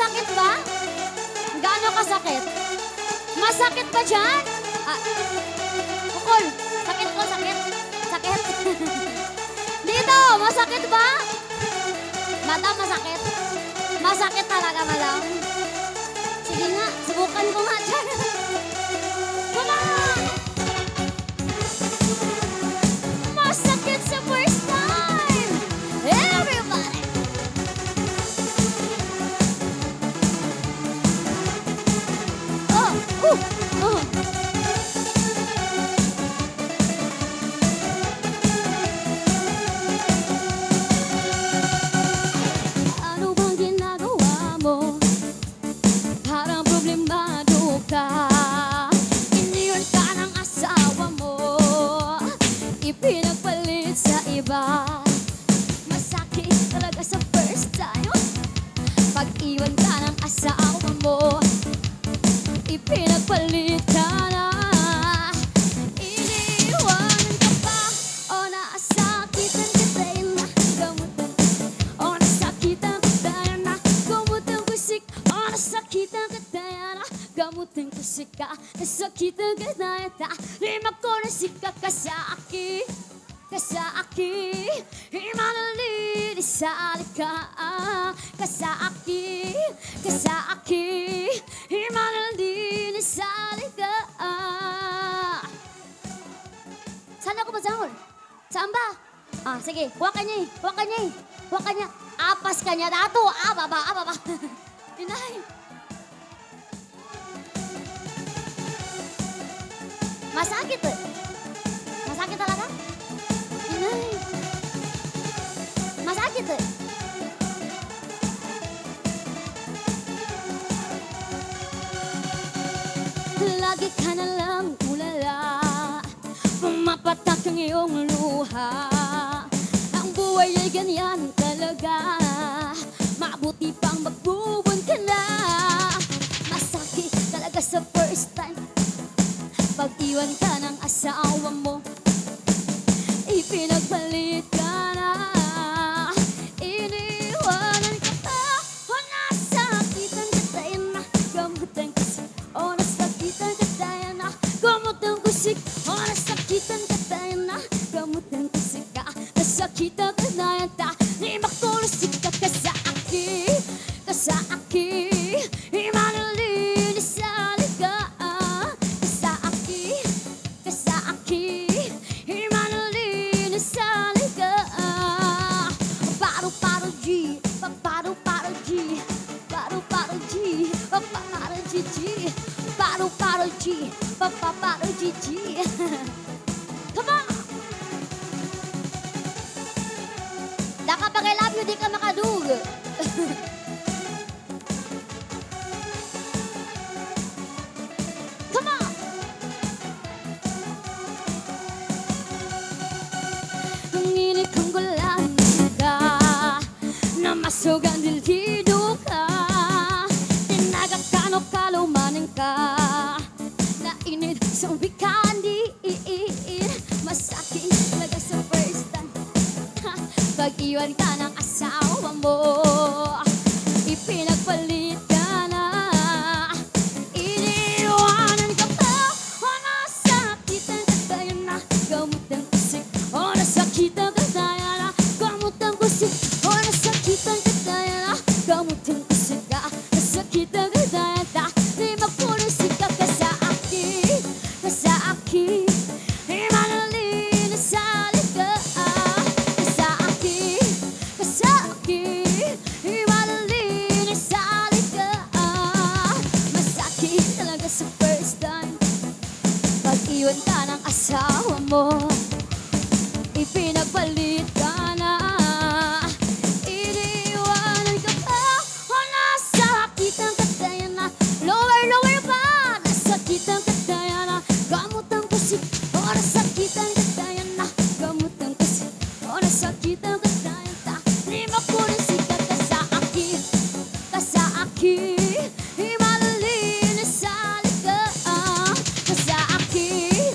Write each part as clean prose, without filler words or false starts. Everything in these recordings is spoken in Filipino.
Masakit ba? Gaano kasakit? Masakit ba dyan? Ukol, sakit ko, sakit. Sakit. Dito, masakit ba? Madam, masakit. Masakit talaga, madam. Sige nga, subukan ko nga dyan. Come on! Masakit sa first time! Everybody! Oh! Ano bang ginagawa mo? Parang problemado ka. Iniwan ka ng asawa mo, ipinagpalit sa iba. Masakit talaga sa first time. Pag-iwan ka ng asawa mo, ipinagpalit ka na. Iniwanan ka pa, o nasakitan kita yun na gamutan. O nasakitan kita yun na gamutan kusik. O nasakitan kita yun na gamutan kusik ka. Nasakitan kita yun na lima ko na sika ka sa akin. Kasaki, imanalinis sa alika. Kasaki, imanalinis sa alika. Saan ako masahol? Saan ba? Sige, huwakan niya. Huwakan niya. Apas ka niya dato. Baba. Inay. Masakit eh. Masakit talaga? Inay. Masakit eh. Lagi ka na lang ulala, pumapatak ang iyong luha. Ang buhay ay ganyan talaga, mabuti pang magbubuan ka na. Masakit talaga sa first time, pag-iwan ka ng asawa mo, ipinagpalit ka na. Iniwanan ka pa, o nasakitan ka tayo na gamutan kusik. O nasakitan ka tayo na gamutan kusik. O nasakitan ka tayo na gamutan kusik ka. Nasakitan ka tayo na lima kulusik ka sa akin. Sa akin, imanalinis sa alika. Sa akin, imanalinis sa alika. Paru-paru G, paru-paru G, paru-paru G, paru-paru G, paru-paru G, paru-paru G. Come on! Da kapag I love you, di ka makadug. Come on! Nanginig kang gulang ka, na masugan dildido ka. Tinagat ka no kalumanin ka, na inid sa wikandi. Masakit talaga sa first time, pag-iwan ka ng asawa mo, ipinagpalit ka na. Iniwanan ka pa, o nasakitan ka tayo na gamutan kusik. O nasakitan ka tayo na gamutan kusik. O nasakitan ka tayo na gamutan kusik ka. Nasakitan ka tayo na lima kulusik ka sa akin. Sa akin, imanalinis sa alika. Sa akin, imanalinis sa alika. Masakit talaga sa first time, pag-iwan ka ng asawa mo, ipinagpalit ka na. Iniwanan ka pa, o nasakitan ka tayo na lower pa. Nasakitan ka tayo na gamutan kusik. O nasakitan ka tayo na gamutan kusik. O nasakitan ka tayo na lima kulisik ka sa akin. Sa akin, imanalinis sa alika. Sa akin,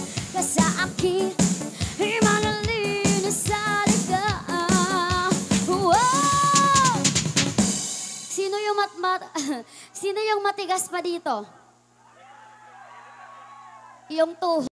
imanalinis sa alika. Wow! Sino yung sino yung matigas pa dito? Yung tuhod.